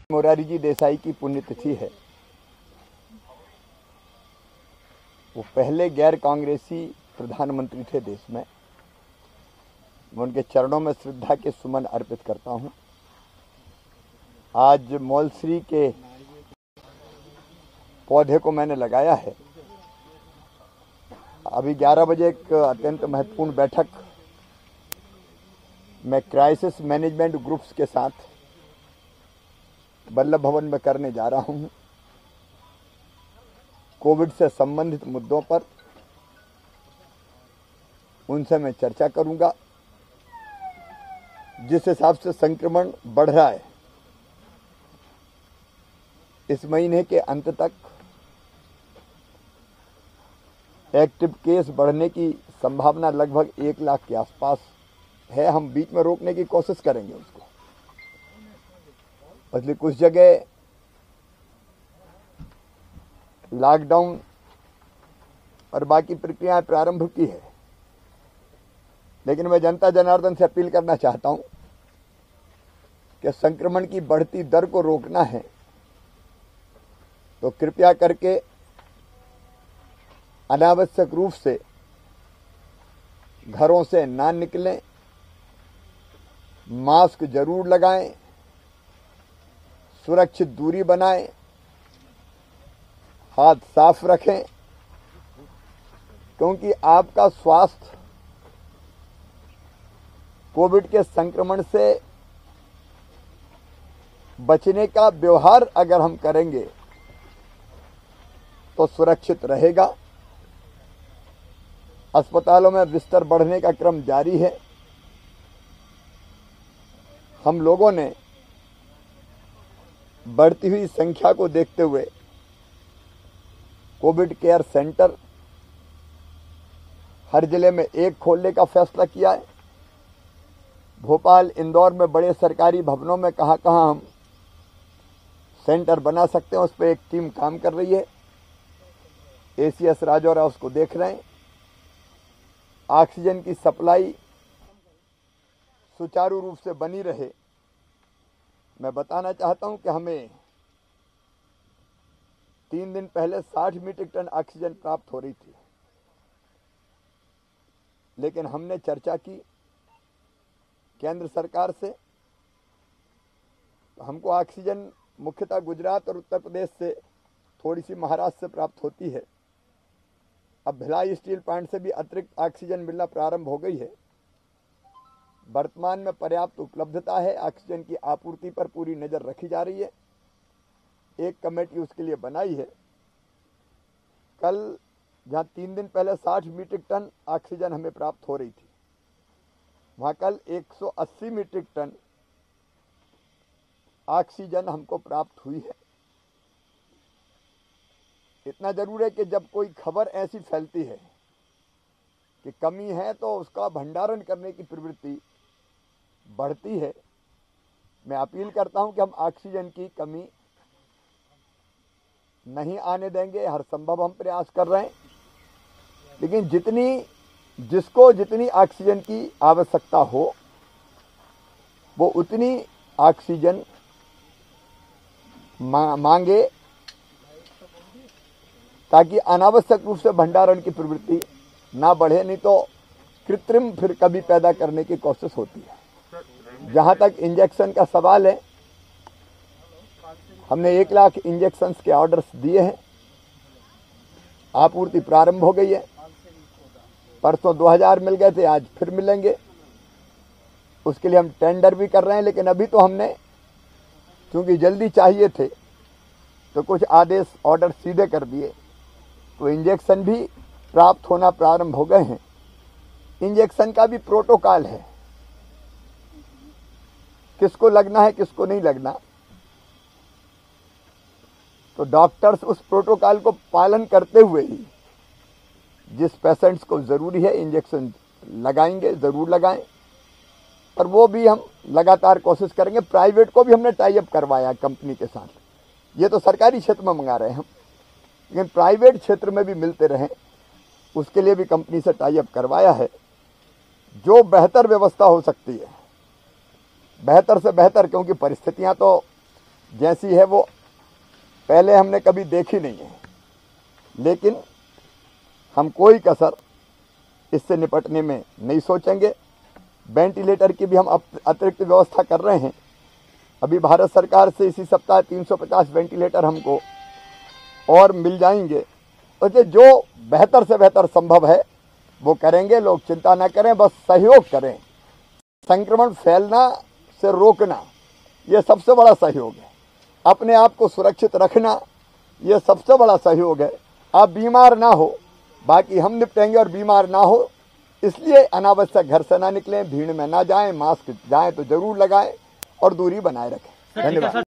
मोरारी जी देसाई की पुण्यतिथि है। वो पहले गैर कांग्रेसी प्रधानमंत्री थे देश में। मैं उनके चरणों में श्रद्धा के सुमन अर्पित करता हूं। आज मौलश्री के पौधे को मैंने लगाया है। अभी 11 बजे एक अत्यंत महत्वपूर्ण बैठक मैं क्राइसिस मैनेजमेंट ग्रुप्स के साथ वल्लभ भवन में करने जा रहा हूं। कोविड से संबंधित मुद्दों पर उनसे मैं चर्चा करूंगा। जिस हिसाब से संक्रमण बढ़ रहा है, इस महीने के अंत तक एक्टिव केस बढ़ने की संभावना लगभग 1 लाख के आसपास है। हम बीच में रोकने की कोशिश करेंगे उसको। इसलिए कुछ जगह लॉकडाउन और बाकी प्रक्रियाएं प्रारंभ की है, लेकिन मैं जनता जनार्दन से अपील करना चाहता हूं कि संक्रमण की बढ़ती दर को रोकना है तो कृपया करके अनावश्यक रूप से घरों से ना निकलें, मास्क जरूर लगाएं, सुरक्षित दूरी बनाएं, हाथ साफ रखें, क्योंकि आपका स्वास्थ्य कोविड के संक्रमण से बचने का व्यवहार अगर हम करेंगे तो सुरक्षित रहेगा। अस्पतालों में बिस्तर बढ़ने का क्रम जारी है। हम लोगों ने बढ़ती हुई संख्या को देखते हुए कोविड केयर सेंटर हर जिले में एक खोलने का फैसला किया है। भोपाल, इंदौर में बड़े सरकारी भवनों में कहां हम सेंटर बना सकते हैं, उस पर एक टीम काम कर रही है। एसीएस राजौरा उसको देख रहे हैं। ऑक्सीजन की सप्लाई सुचारू रूप से बनी रहे। मैं बताना चाहता हूं कि हमें 3 दिन पहले 60 मीट्रिक टन ऑक्सीजन प्राप्त हो रही थी, लेकिन हमने चर्चा की केंद्र सरकार से। हमको ऑक्सीजन मुख्यतः गुजरात और उत्तर प्रदेश से, थोड़ी सी महाराष्ट्र से प्राप्त होती है। अब भिलाई स्टील प्लांट से भी अतिरिक्त ऑक्सीजन मिलना प्रारंभ हो गई है। वर्तमान में पर्याप्त उपलब्धता है। ऑक्सीजन की आपूर्ति पर पूरी नजर रखी जा रही है। एक कमेटी उसके लिए बनाई है। कल जहां 3 दिन पहले 60 मीट्रिक टन ऑक्सीजन हमें प्राप्त हो रही थी, वहां कल 180 मीट्रिक टन ऑक्सीजन हमको प्राप्त हुई है। इतना जरूर है कि जब कोई खबर ऐसी फैलती है कि कमी है तो उसका भंडारण करने की प्रवृत्ति बढ़ती है। मैं अपील करता हूं कि हम ऑक्सीजन की कमी नहीं आने देंगे। हर संभव हम प्रयास कर रहे हैं, लेकिन जिसको जितनी ऑक्सीजन की आवश्यकता हो वो उतनी ऑक्सीजन मांगे, ताकि अनावश्यक रूप से भंडारण की प्रवृत्ति ना बढ़े। नहीं तो कृत्रिम फिर कभी पैदा करने की कोशिश होती है। जहां तक इंजेक्शन का सवाल है, हमने 1 लाख इंजेक्शन के ऑर्डर्स दिए हैं। आपूर्ति प्रारंभ हो गई है। परसों 2000 मिल गए थे, आज फिर मिलेंगे। उसके लिए हम टेंडर भी कर रहे हैं, लेकिन अभी तो हमने क्योंकि जल्दी चाहिए थे तो कुछ आदेश ऑर्डर सीधे कर दिए, तो इंजेक्शन भी प्राप्त होना प्रारंभ हो गए हैं। इंजेक्शन का भी प्रोटोकॉल है, किसको लगना है किसको नहीं लगना। तो डॉक्टर्स उस प्रोटोकॉल को पालन करते हुए ही जिस पेशेंट्स को जरूरी है इंजेक्शन लगाएंगे, जरूर लगाएं। और वो भी हम लगातार कोशिश करेंगे। प्राइवेट को भी हमने टाई अप करवाया कंपनी के साथ। ये तो सरकारी क्षेत्र में मंगा रहे हैं हम, लेकिन प्राइवेट क्षेत्र में भी मिलते रहें, उसके लिए भी कंपनी से टाई अप करवाया है। जो बेहतर व्यवस्था हो सकती है, बेहतर से बेहतर, क्योंकि परिस्थितियां तो जैसी है वो पहले हमने कभी देखी नहीं है, लेकिन हम कोई कसर इससे निपटने में नहीं सोचेंगे। वेंटिलेटर की भी हम अतिरिक्त व्यवस्था कर रहे हैं। अभी भारत सरकार से इसी सप्ताह 350 वेंटिलेटर हमको और मिल जाएंगे। तो जो बेहतर से बेहतर संभव है वो करेंगे। लोग चिंता ना करें, बस सहयोग करें। संक्रमण फैलना से रोकना ये सबसे बड़ा सहयोग है। अपने आप को सुरक्षित रखना ये सबसे बड़ा सहयोग है। आप बीमार ना हो, बाकी हम निपटेंगे, और बीमार ना हो इसलिए अनावश्यक घर से ना निकलें, भीड़ में ना जाएं, मास्क जाएं तो जरूर लगाएं और दूरी बनाए रखें। धन्यवाद।